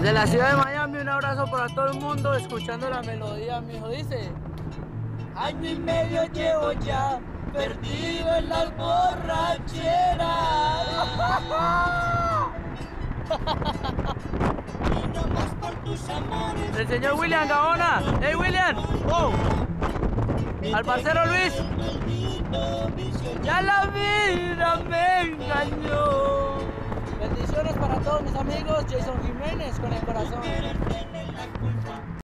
Desde la ciudad de Miami, un abrazo para todo el mundo, escuchando la melodía, mijo, dice. Año y medio llevo ya, perdido en las borracheras. Y no más por tus amores. El señor William Gaona. ¡Hey, William! ¡Oh! Al parcero Luis. Ya la vida me engañó. Bendiciones para todos mis amigos. Jason Jiménez con el corazón.